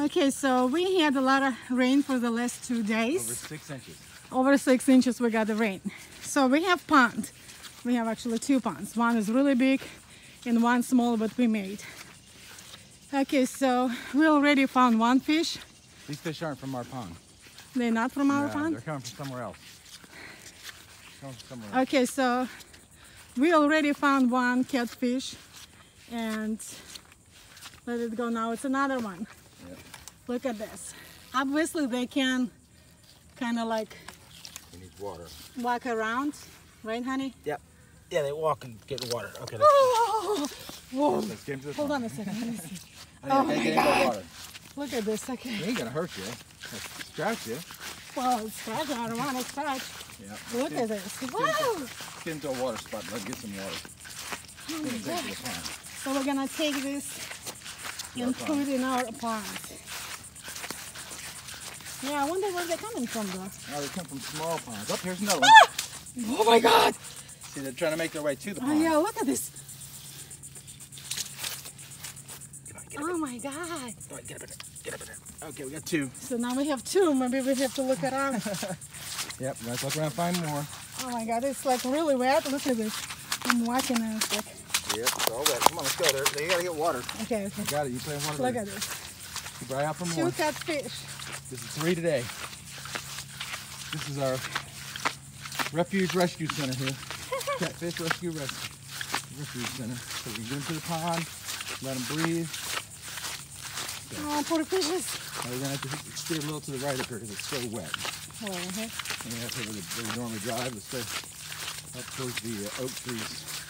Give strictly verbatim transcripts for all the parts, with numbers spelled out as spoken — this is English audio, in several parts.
Okay, so we had a lot of rain for the last two days. Over six inches. Over six inches we got the rain. So we have pond. We have actually two ponds. One is really big and one small, but we made. Okay, so we already found one fish. These fish aren't from our pond. They're not from our No, pond? they're coming from somewhere else. Coming from somewhere else. Okay, so we already found one catfish and let it go now. It's another one. Yep. Look at this. Obviously they can kind of like We need water. walk around, right honey? Yep. Yeah, they walk and get water. Okay. Let's, Oh, whoa. let's get into the Hold pond. on a second. Let me see. I Oh need to my get into the water. Look at this. Okay. It ain't gonna hurt you. It'll scratch you. Well, it's scratch. I don't want to scratch. Yeah. Look at this. Wow. Let's get into a water spot and let's get some water. Oh Then my it's God. into the pond. So we're gonna take this Our and pond. put it in our pond. Yeah, I wonder where they're coming from though. Oh, they come from small ponds. Oh, here's another one. Ah! Oh my God! See, they're trying to make their way to the Oh pond. yeah, look at this. Come on, get up Oh in my God. there. All right, get up in there. Get up in there. Okay, we got two. So now we have two. Maybe we have to look around. Yep, let's look around and find more. Oh my God, it's like really wet. Look at this. I'm watching and it's like, Yep, it's all wet. Come on, let's go there. You gotta get water. okay, okay. I got it. You play water. Look there. at this. Keep your eye out for Two more. catfish. This is three today. This is our refuge rescue center here. Catfish rescue rescue refuge center. So we can get into the pond, let them breathe. Oh, poor fishes. Now we're gonna have to steer a little to the right up here because it's so wet. Oh, okay. And we have to where we normally drive. Let's go up towards the uh, oak trees.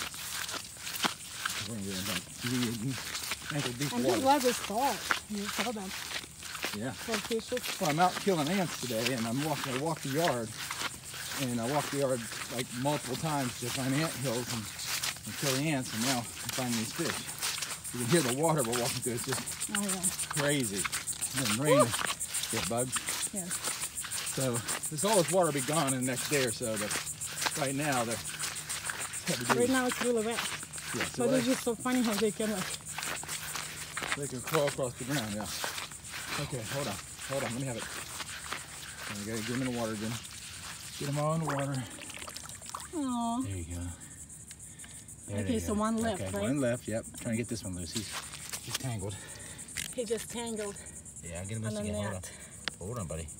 We're gonna get in like knee and ankle deep I'm just water. glad they saw it. You saw them. Yeah. Poor fishes. Well, I'm out killing ants today, and I'm walking. I walk the yard, and I walk the yard like multiple times to find ant hills and, and kill the ants. And now I'm finding these fish. You can hear the water we're walking through. It's just Oh yeah. crazy. And then rain, get bugs. Yes. So this all this water will be gone in the next day or so. But right now they're heavy duty. Right now it's really wet. Yeah, so But they, it's just so funny how they can like. they can crawl across the ground. Yeah. Okay, hold on, hold on. Let me have it. We gotta get them in the water again. Get them all in the water. Oh. There you go. There Okay, they so go. one left, okay, right? One left, yep. Trying to get this one loose. He's he's tangled. He just tangled. Yeah, I'll get him on loose the again. Hold on. net. Hold on, buddy.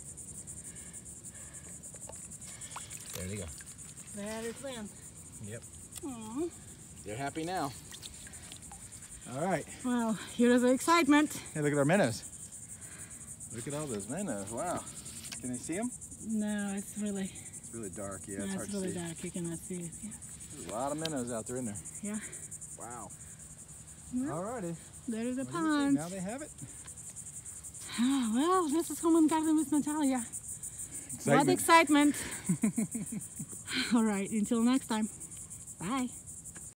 There they go. There it went. Yep. Aw. They're happy now. All right. Well, here's the excitement. Hey, look at our minnows. Look at all those minnows. Wow. Can you see them? No, it's really, It's really dark. Yeah, no, it's hard it's really to see. dark. You cannot see it. Yeah. There's a lot of minnows out there in there. Yeah. Wow. Well, All righty. there is the What do you think? pond. Now they have it. Ah, well, this is Home and Garden with Natalia. What Excitement. excitement. All right, until next time. Bye.